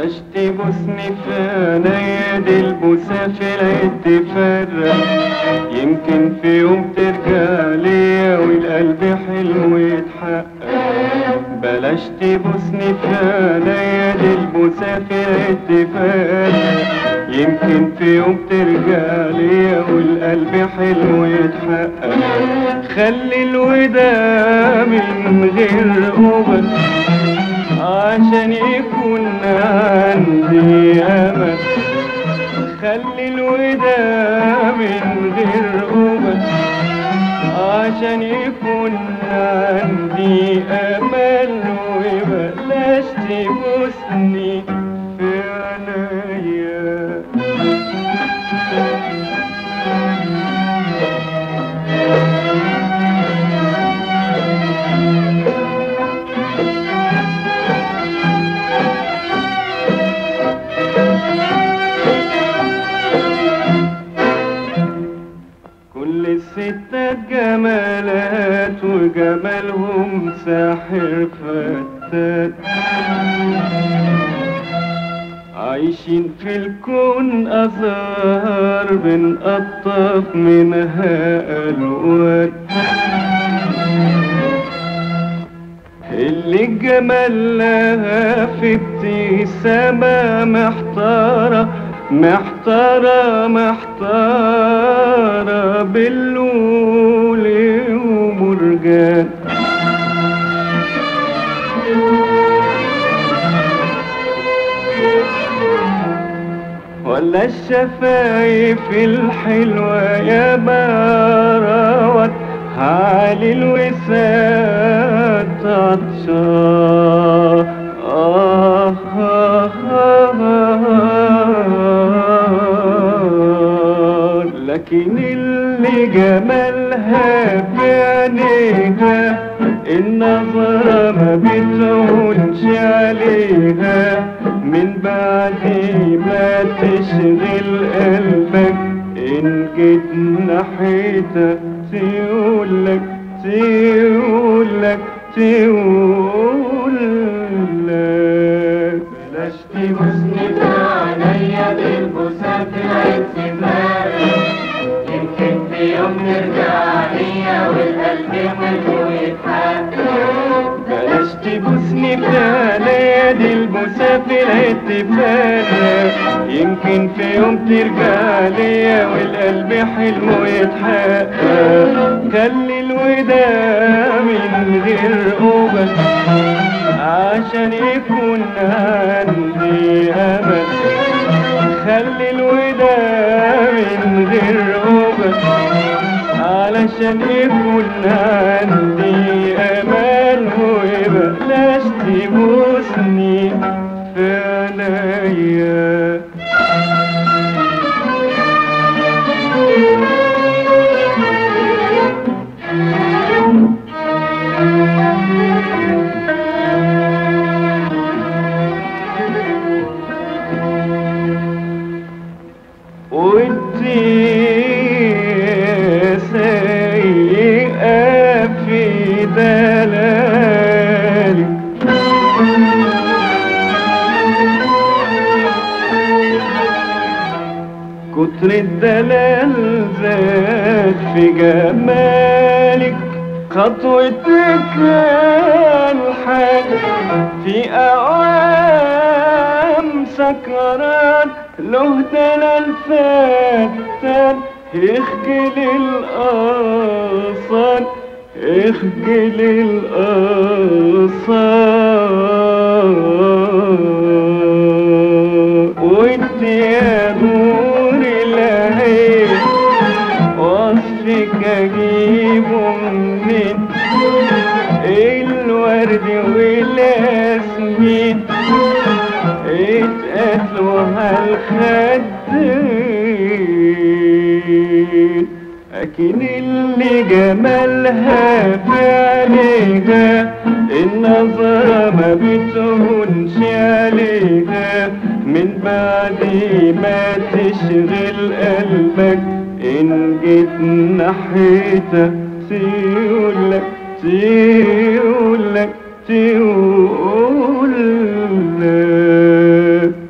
بلاش تبوسني في عينيا دي البوسة في العيد تفرق، يمكن في يوم ترجع ليا والقلب حلمه يتحقق. بلاش تبوسني في عينيا دي البوسة في العيد تفرق، يمكن في يوم ترجع ليا والقلب حلمه يتحقق. خلي الوداع من غير قبل عشان يكون عندي أمل. خلي الوداع من غير قبل عشان يكون عندي أمل. وبلاش تبوسني في عينيا. كل الستات جمالات وجمالهم ساحر فتات، عايشين في الكون أزهار بنقطف منها ألوان. اللي الجمال لها في ابتسامة محتارة محتارة محتارة باللول ومرجان. ولا الشفايف الحلوة يا باروت عالي الوساد عطشان. لكن اللي جمالها في عينيها النظرة ما بتهونش عليها، من بعد ما تشغل قلبك إن جيت ناحيتها تقولك تقولك تقولك. بلاش تبوسني في عينيا دي البوسة في العيد تفرق، يمكن في يوم نرجع ليا والقلب حلمه يتحقق. بلاش تبوسني في عينيا دي البوسة في العيد تفرق، يمكن في يوم ترجع ليا والقلب حلمه يتحقق. خلي الوداع من غير قبل عشان يكون عندي أمل. خلي الوداع من غير قبل علشان يكون عندي أمل. وبلاش تبوسني في عينيا. ودي سيئة في دلالك، كتر الدلال زاد في جمالك. خطوتك الحاج في أعوام سكران له دلال فتان. اخجل الأغصان اخجل الأغصان. وانت يا نور العين وصفك اجيبه منين؟ الورد والياسمين اتقتلوا هالخدين. لكن اللي جمالها في عينيها النظرة ما بتهونش عليها، من بعد ما تشغل قلبك إن جيت ناحيتها تقولك تقولك تقولك.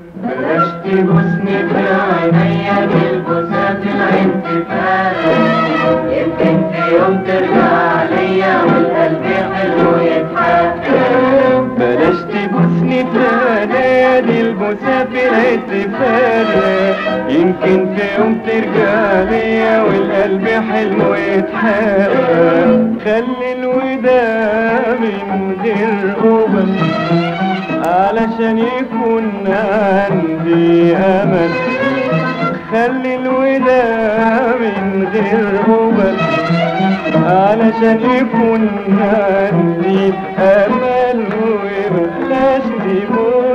ولادي المسافر اتفرق، يمكن في يوم ترجع ليا والقلب حلمه يتحقق. خلي الوداع من غير قبل علشان يكون عندي امل. خلي الوداع من غير قبل علشان يكون عندي امل، وبلاش تموت